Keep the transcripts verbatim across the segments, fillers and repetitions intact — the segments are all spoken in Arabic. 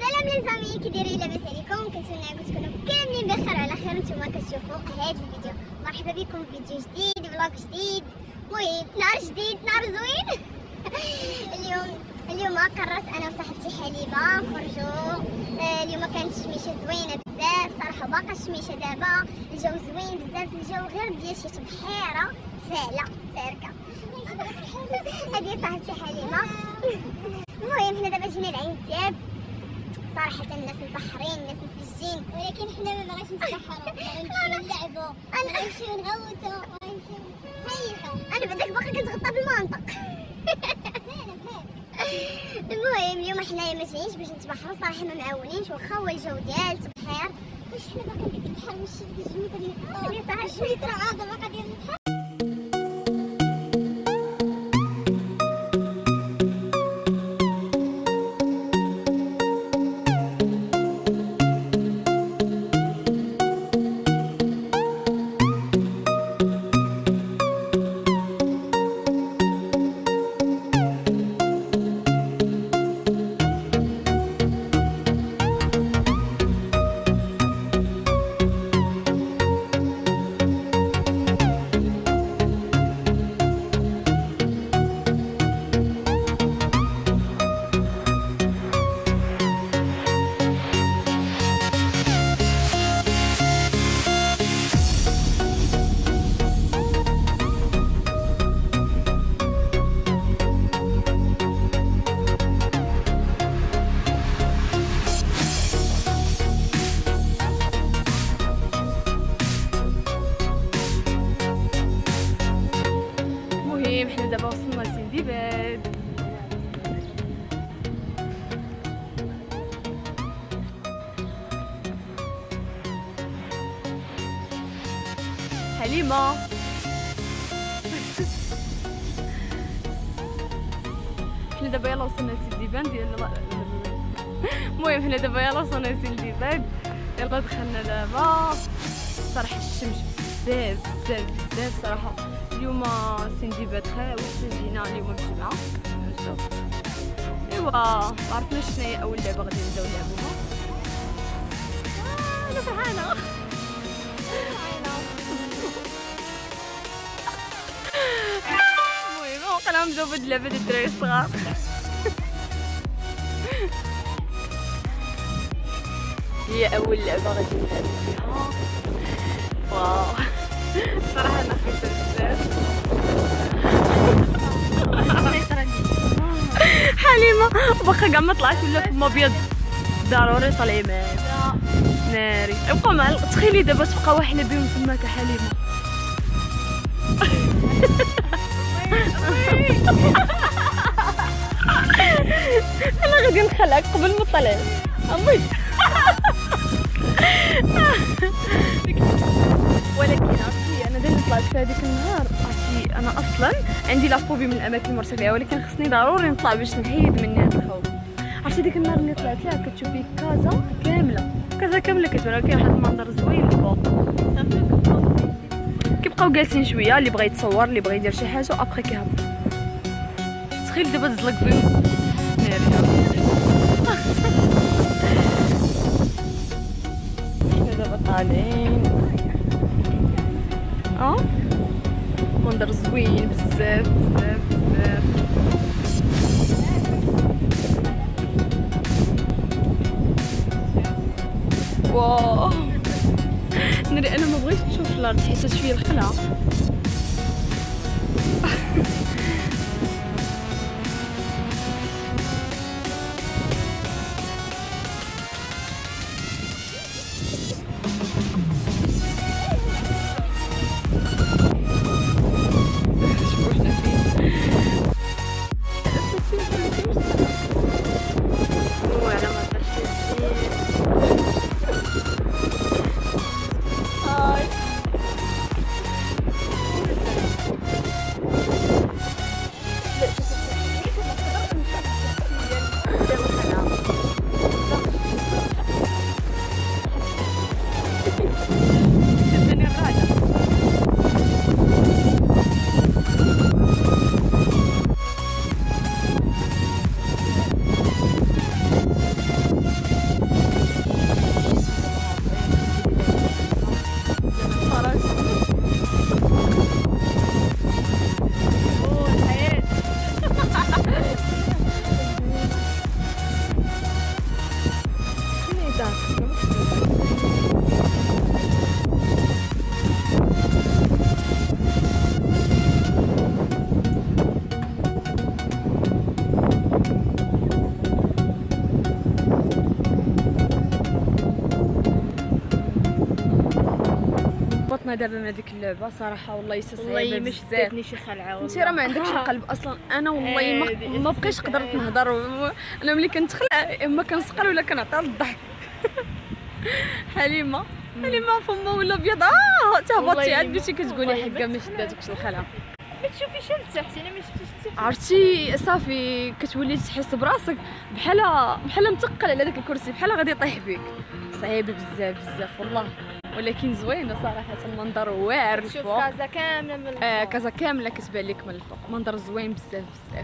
سلام لي زامي، كي دايرين؟ لاباس عليكم؟ كنتمنى تكونوا كاملين بخير وعلى خير. نتوما كتشوفوا هذا الفيديو. مرحبا بكم في فيديو جديد، فلوق جديد، المهم نهار جديد، نهار زوين. اليوم اليوم قررت انا وصاحبتي حليمه نخرجوا. آه اليوم كانت الشميشه زوينه بزاف صراحه، باقا الشميشه دابا الجو زوين بزاف، الجو غير ديال شي بحيره فاله ساركه. هذه صاحبتي حليمه. المهم حنا دابا جينا لعين الدياب، صراحه الناس مبحرين، الناس مفجين، ولكن حنا ما بغيتش نتبحروا، غنمشيو نلعبوا، غنمشيو نغوتوا، غنمشيو نهيصوا. انا بعداك باقا كنتغطى بالمنطق. المهم اليوم حنايا ما جايينش باش نتبحروا صراحه، ما معاونينش، واخا هو الجو ديال التبحير، واش حنا باقا ديك البحر ماشي ديك الجميته ديال الدار، صراحه شويه رعاده باقا ديال البحر. حنا دابا وصلنا لسندباد. حليمة حنا دابا يلا وصلنا لسندباد ديال المهم حنا دابا يلا وصلنا لسندباد، يلا دخلنا دابا. صراحة الشمس بزاف بزاف بزاف صراحة. اليوم سندباد خاوي، جينا اليوم بالجمعة. ايوا معرفناش شناهي اول لعبة غادي نبداو نلعبوها. آه انا فرحانة. المهم وقيلا نبداو بهاد اللعبة ديال الدراري الصغار. هي اول لعبة غادي نلعبو فيها. واو صراحة انا خايفة بزاف. حليمة باقا كاع ما طلعت ولا فما ابيض، ضروري طلعي معايا ناري. ابقى مع تخيلي دابا تبقى واحدة بهم تماك حليمة. انا غادي نخلعك قبل ما طلعي امي. ولكن عرفتي انا دائما طلعت في هذيك النهار، عرفتي انا اصلا عندي لافوبي من الاماكن المرتفعه، ولكن خصني ضروري نطلع باش نحيد مني هذا الخوف. عرفتي ديك النهار اللي طلعت لها كتشوفي كازا كامله، كازا كامله كتبان كاين واحد المنظر زوين الفوق. كيبقاو جالسين شويه، اللي بغى يتصور اللي بغى يدير شي حاجه وابخي كيهبط. تخيل دابا تزلق بهم ناري. حنا دابا طالعين، اه منظر زوين بزاف بزاف بزاف. واو ناري انا ما بغيتش نشوف الارض، حسيت شويه الخلعه. خلصنا دابا من هذيك اللعبه صراحه والله حتى صعيبه والله ما بزاف. شدتني شي خلعه والله. انت راه ما عندكش القلب اصلا. انا والله ما ما بقيتش قدرت نهضر. انا ملي كنتخلع اما كنسقل ولا كنعطي الضحك. حليمه حليمه فما ولا ابيض اه تهبطتي عاد بديتي كتقولي حكا ما شداتكش الخلعه. ما تشوفيش لتحت انا ما شفتيش لتحت. عرفتي صافي كتولي تحس براسك بحال بحال مثقل على داك الكرسي بحال غادي يطيح بك. صعيبه بزاف بزاف والله ولكن زوينه صراحه. المنظر واعر شوف الفوق. كازا كامله من الفوق. آه كازا كامله كتبان لك من الفوق. منظر زوين بزاف بزاف.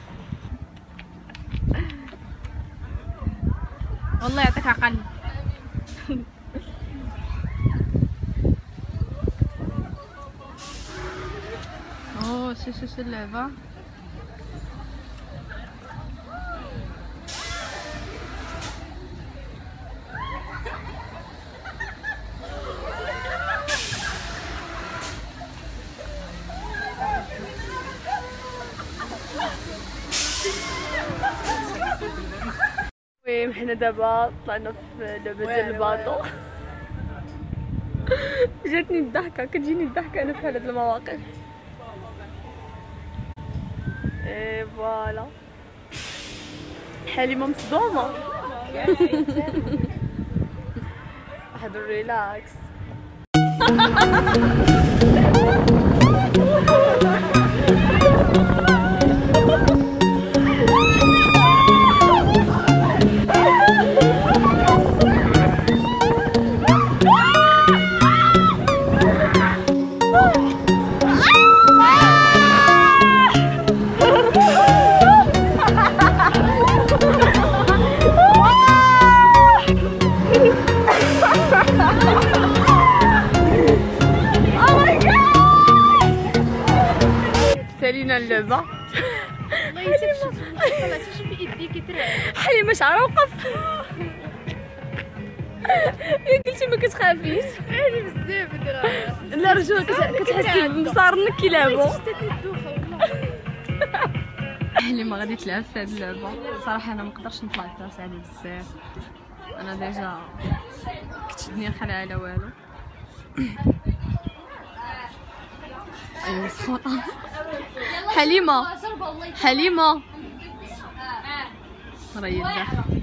والله يعطيك عقل. اوه شو شو شو اللعبه. المهم حنا دابا طلعنا في لعبه ديال الباطو. جاتني الضحكه كتجيني الضحكه انا في هاد المواقف. اي فوالا حليمه مصدومه. واحد الريلاكس. سالينا اللعبه. والله طلعتي شوفي يديكي ترعب. حليمه شعرها وقف. يا قلتي ما كتخافيش. عادي بزاف درا. لا رجل كتحسي بمصارنك كيلعبوا. شتاتني الدوخه والله. حليمه غادي تلعب في هذه اللعبه. صراحه انا ما نقدرش نطلع فيها صعيبه بزاف. انا ديجا كتشدني الخلعه على والو. ايوا مسخوطه. حليمه حليمه راهي داخل.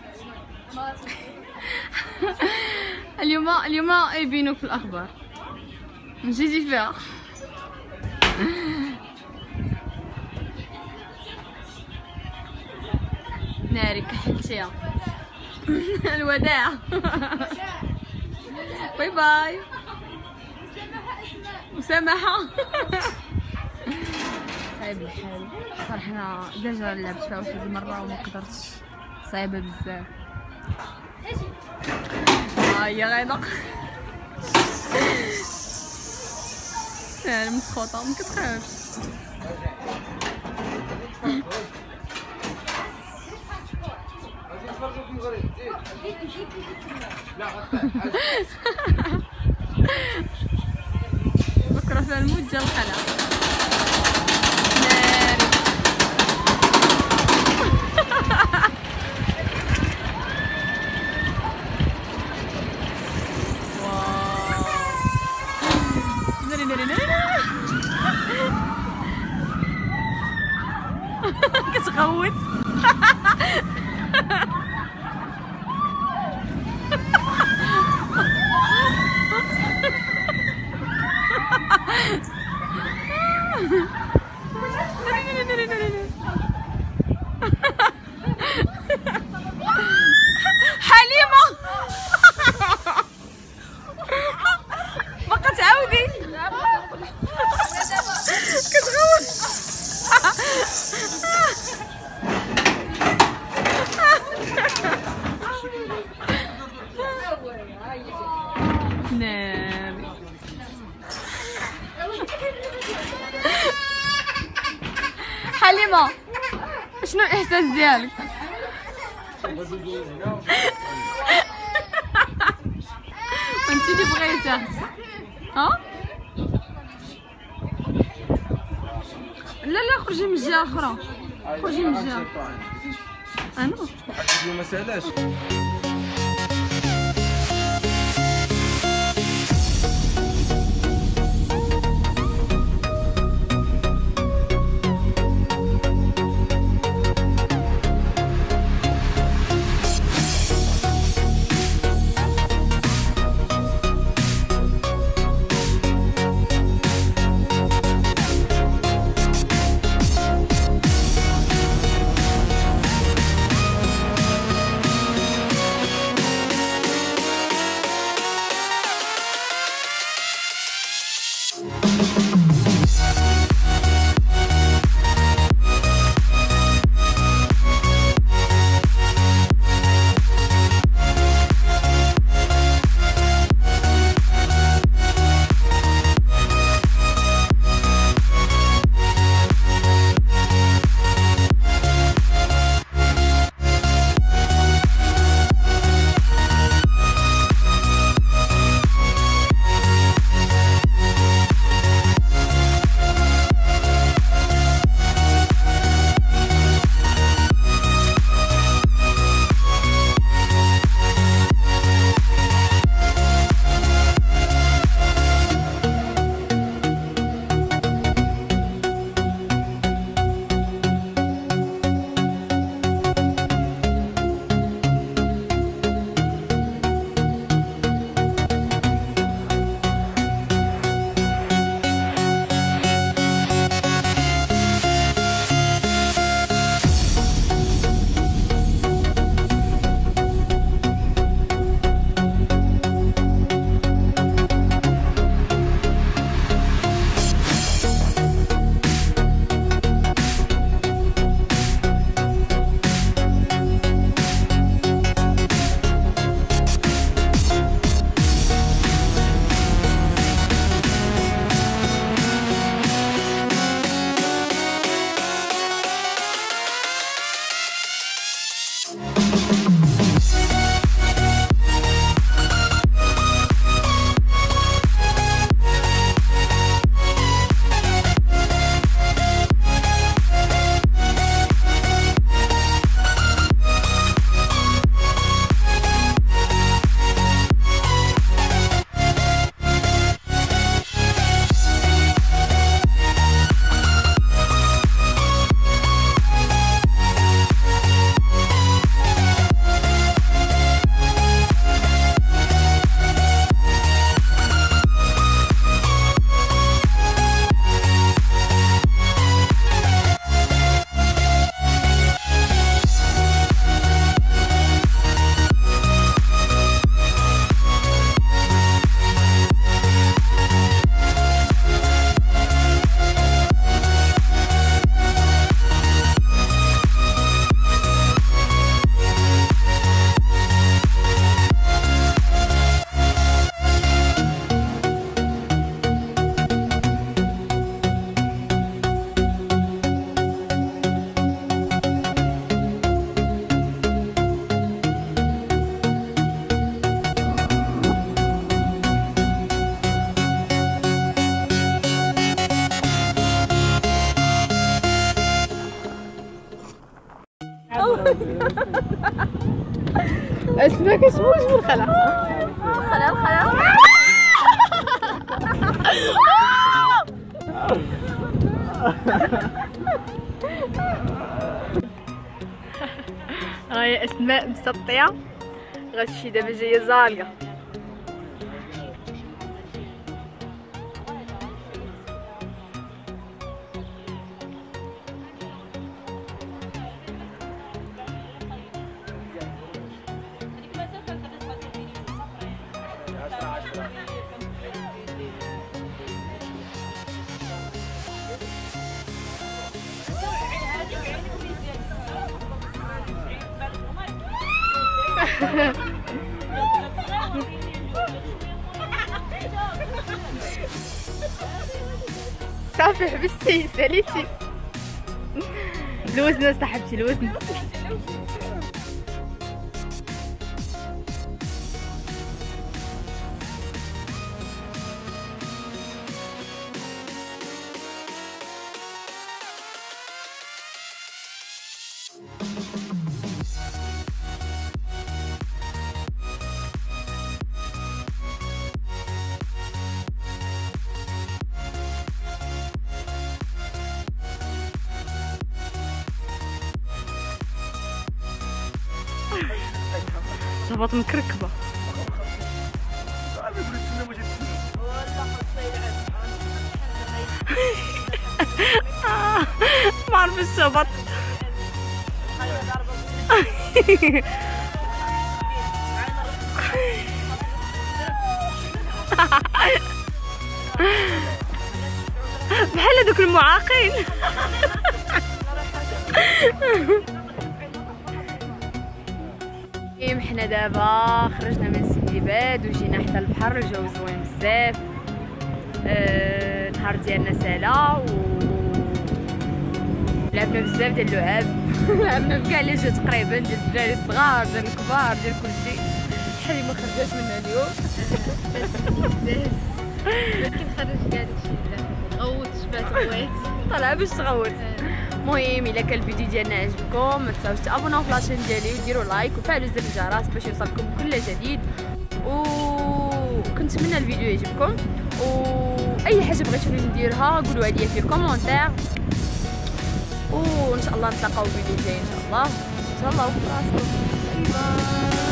اليوم اليوم يبينوك في الاخبار نجيتي فيها. ناري كحلتيها. الوداع. باي باي. مسامحة. صعيب الحال صراحة. انا ديجا لعبت فيها واحد المرة وما قدرتش. صعيبة بزاف. ها هي غايضة. يعني مسخوطة ما كتخافش. بكره في الموت جا الخلع. ناري. ناري ناري ناري. كتغوت. حليمة بقى تعاودي كتغوت. ناري. حليمة شنو الاحساس ديالك؟ انتي اللي بغيتها ها؟ لا لا خرجي من جهه اخرى. خرجي من جهه. انا ما سالاش. اسمع كتموت بالخلا خلا خلا هاي اسماء مسطيه غتمشي دابا جايه زالقه. صافي حبستي ساليتي الوزن صاحبتي الوزن. صباط مكركبه ما عرف الشبط بحال هذوك المعاقين. حنا دابا خرجنا من سندباد وجينا حدا البحر، الجو زوين بزاف. أه النهار ديالنا سالا و لعبنا بزاف ديال اللعاب. لعبنا بكاع لي جو تقريبا، ديال الدراري الصغار ديال الكبار ديال كلشي. شحال ما خرجات منها اليوم بزاف. ولكن خرج كاع داكشي بلا غوت شبات غويت طالعه باش تغوت. المهم الا كان الفيديو ديالنا عجبكم ما تنساوش تابوناو في لاشين ديالي وديروا لايك وفعلوا زر الجرس باش يوصلكم كل جديد. وكنتمنى الفيديو يعجبكم، واي حاجه بغيتوني نديرها قولوا لي في الكومونتير، وان شاء الله نتلاقاو في فيديو جاي ان شاء الله. ان شاء الله وفي راسكم. باي باي.